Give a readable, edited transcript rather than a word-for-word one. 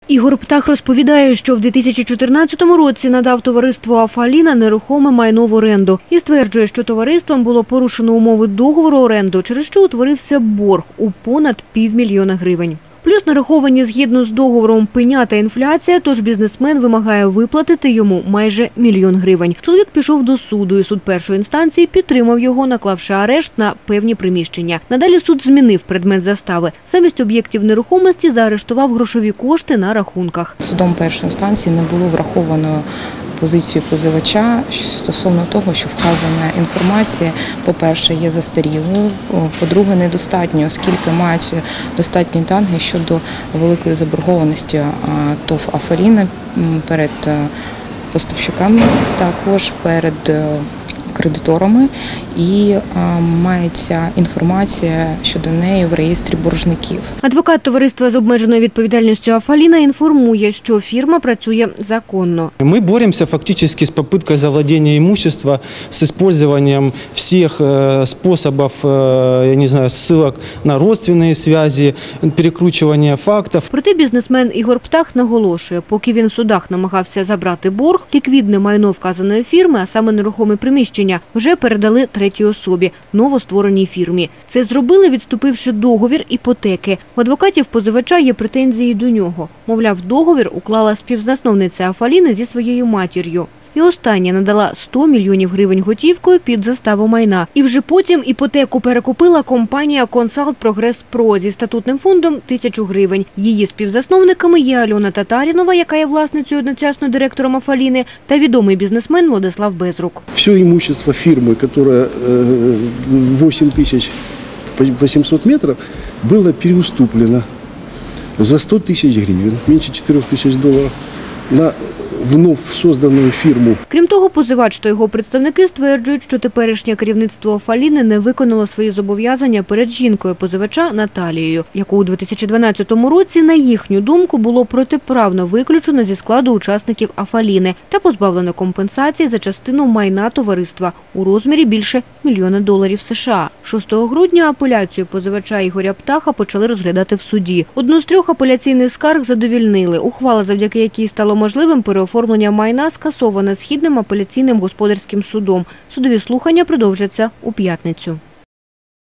Ігор Птах розповідає, що в 2014 році надав товариству «Афаліна» нерухоме майно в оренду і стверджує, що товариством було порушено умови договору оренду, через що утворився борг у понад 500 000 гривень. Плюс нараховані згідно з договором пеня та інфляція, тож бізнесмен вимагає виплатити йому майже 1 000 000 гривень. Чоловік пішов до суду, і суд першої інстанції підтримав його, наклавши арешт на певні приміщення. Надалі суд змінив предмет застави. Замість об'єктів нерухомості заарештував грошові кошти на рахунках. Судом першої інстанції не було враховано позицію позивача стосовно того, що вказана інформація, по-перше, є застарілою, по-друге, недостатньо, оскільки мають достатні дані щодо великої заборгованості ТОВ «Афаліна» перед поставщиками, також перед кредиторами, і мається інформація щодо неї в реєстрі боржників. Адвокат товариства з обмеженою відповідальністю «Афаліна» інформує, що фірма працює законно. Мы боремся фактически с попыткой завладения имущества, с использованием всех способов, я не знаю, ссылок на родственные связи, перекручивания фактов. Проте бізнесмен Ігор Птах наголошує, поки він в судах намагався забрати борг, ліквідне майно вказаної фірми, а саме нерухоме приміщення, вже передали третій особі – новоствореній фірмі. Це зробили, відступивши договір іпотеки. У адвокатів позивача є претензії до нього. Мовляв, договір уклала співзасновниця «Афаліни» зі своєю матір'ю. І остання надала 100 мільйонів гривень готівкою під заставу майна. І вже потім іпотеку перекупила компанія «Консалт Прогрес Про» зі статутним фондом 1000 гривень. Її співзасновниками є Альона Татарінова, яка є власницею одночасно директором «Афаліни», та відомий бізнесмен Владислав Безрук. Все имущество фирмы, которое 8800 метров, было переуступлено за 100 тысяч гривен, меньше 4000 долларов, на вновь созданную фірму. Крім того, позивач та його представники стверджують, що теперішнє керівництво «Афаліни» не виконало свої зобов'язання перед жінкою позивача Наталією, яку у 2012 році, на їхню думку, було протиправно виключено зі складу учасників «Афаліни» та позбавлено компенсації за частину майна товариства у розмірі більше $1 мільйона США. 6 грудня апеляцію позивача Ігоря Птаха почали розглядати в суді. Одну з 3 апеляційних скарг задовільнили. Ухвала, завдяки якій стало можливим переоформлення майна, скасована Східним апеляційним господарським судом. Судові слухання продовжаться у п'ятницю.